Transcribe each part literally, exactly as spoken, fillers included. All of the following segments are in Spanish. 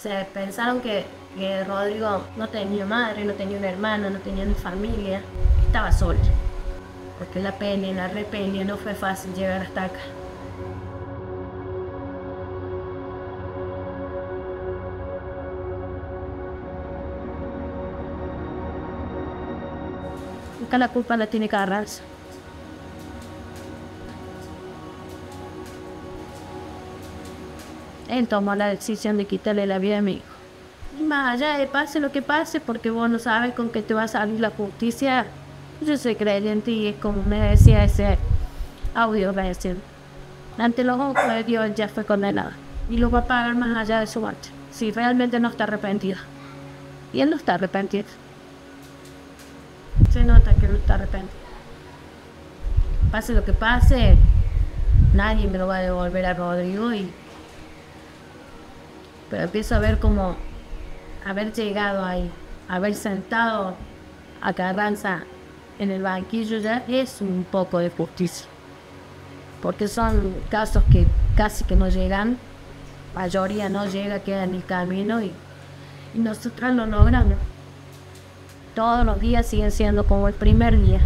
Se pensaron que, que Rodrigo no tenía madre, no tenía un hermano, no tenía ni familia, estaba solo. Porque la peli, la repeli, no fue fácil llegar hasta acá. Acá la culpa la tiene Carranza. Él tomó la decisión de quitarle la vida a mi hijo. Y más allá de pase lo que pase, porque vos no sabes con qué te va a salir la justicia, yo soy creyente y es como me decía ese audio recién. Ante los ojos de Dios ya fue condenado. Y lo va a pagar más allá de su muerte, si realmente no está arrepentido. Y él no está arrepentido. Se nota que no está arrepentido. Pase lo que pase, nadie me lo va a devolver a Rodrigo y... Pero empiezo a ver como haber llegado ahí, haber sentado a Carranza en el banquillo ya es un poco de justicia. Porque son casos que casi que no llegan, mayoría no llega, queda en el camino y, y nosotros lo logramos. Todos los días siguen siendo como el primer día.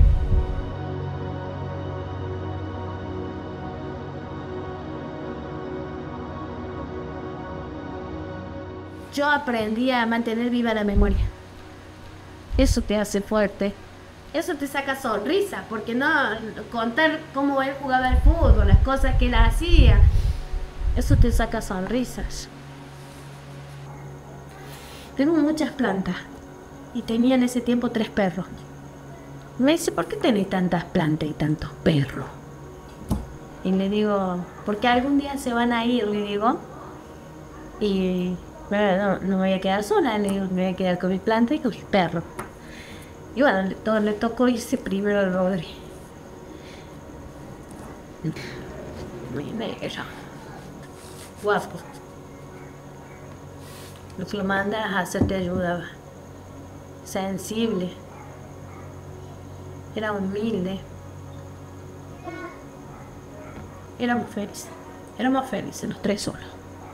Yo aprendí a mantener viva la memoria. Eso te hace fuerte. Eso te saca sonrisa, porque no contar cómo él jugaba el fútbol, las cosas que él hacía, eso te saca sonrisas. Tengo muchas plantas y tenía en ese tiempo tres perros. Me dice, ¿por qué tenés tantas plantas y tantos perros? Y le digo, porque algún día se van a ir, le digo, y bueno, no, no me voy a quedar sola, le digo, me voy a quedar con mis plantas y con mis perros. Y bueno, le, todo, le tocó irse primero al Rodri. Muy negro. Guapo. Lo que lo mandas a hacer te ayudaba. Sensible. Era humilde. Éramos felices. Éramos felices los tres solos.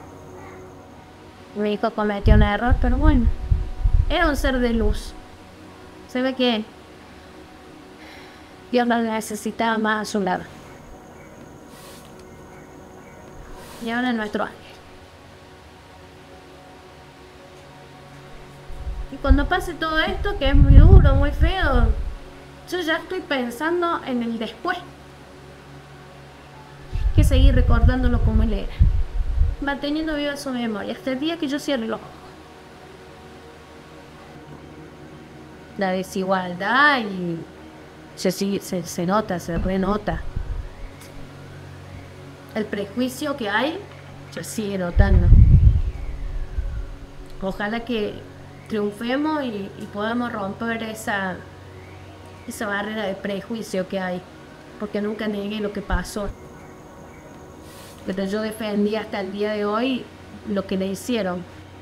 Mi hijo cometió un error, pero bueno. Era un ser de luz. Se ve que Dios lo necesitaba más a su lado. Y ahora es nuestro ángel. Y cuando pase todo esto, que es muy duro, muy feo, yo ya estoy pensando en el después. Hay que seguir recordándolo como él era. Manteniendo viva su memoria hasta el día que yo cierre los ojos. La desigualdad y se, se, se nota, se renota. El prejuicio que hay se sigue notando. Ojalá que triunfemos y, y podamos romper esa, esa barrera de prejuicio que hay, porque nunca negué lo que pasó. Pero yo defendí hasta el día de hoy lo que le hicieron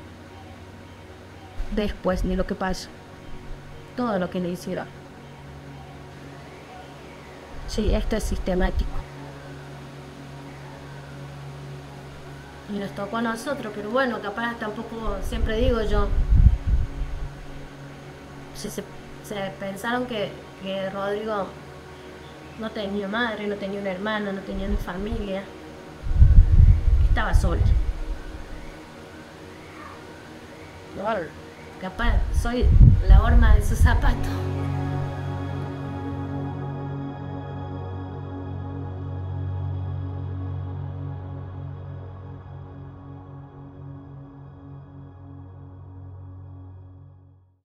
después de lo que pasó. Todo lo que le hicieron. Sí, esto es sistemático. Y nos tocó a nosotros, pero bueno, capaz tampoco, siempre digo yo, si se, se pensaron que, que Rodrigo no tenía madre, no tenía un hermano, no tenía ni familia, estaba solo. Capaz soy la horma de sus zapatos.